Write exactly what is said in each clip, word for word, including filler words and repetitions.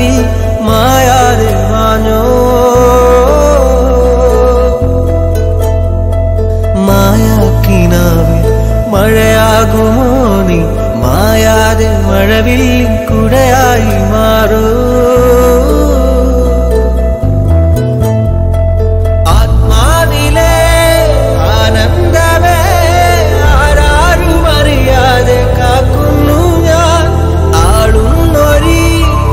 നിലാവിൽ മായാതെ മാഞ്ഞോ മായാക്കിനാവിൽ മഴയാകുമോ നീ മായാതെ മഴവില്ലിൻ കുടയായി മാറൂ ആത്മാവിലെ ആനന്ദമേ ആരാരും അറിയാതെ കാക്കുന്നു ഞാൻ ആളുന്നൊരി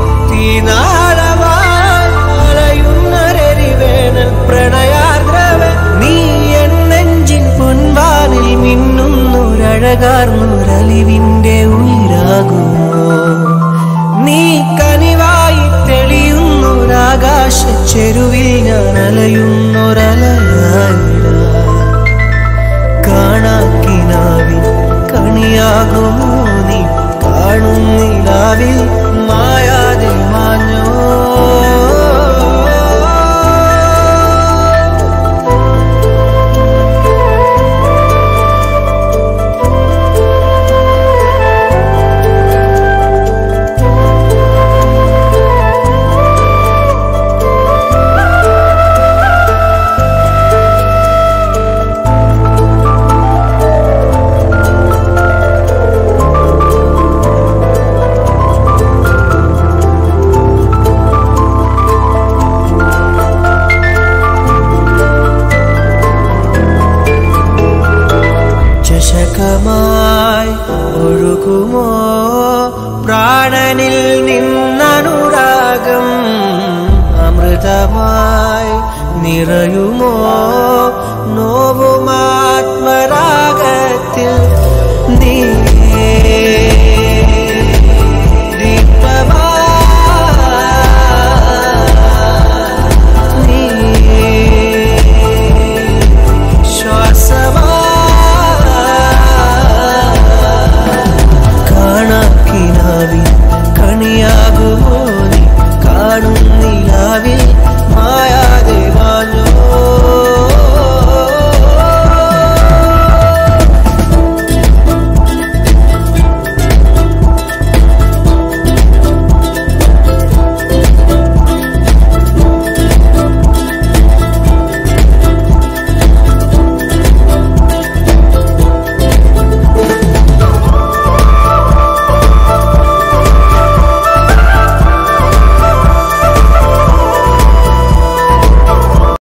തീനാളമായി അലയുന്നൊരരിവേണൽ പ്രണയാർദ്രവേ നീ എൻ നെഞ്ചിൻ പൊൻവാനിൽ മിന്നുന്നൊരഴകാർന്നൊരലിവിന്റെ ഉയിരാകുമോ നീ കനിവായി തെളിയുന്നൊരാകാശ ചെരുവിൽ ഞാൻ അലയുന്നൊരലയായിട കാണാക്കിനാവിൽ കണിയാകുമോ നീ കാണും നിലാവിൽ മായാതെ മാഞ്ഞോ ചഷകമായി ഒഴുകുമോ പ്രാണനിൽ നിന്നനുരാഗം അമൃതമായി നിറയുമോ നോവുമായി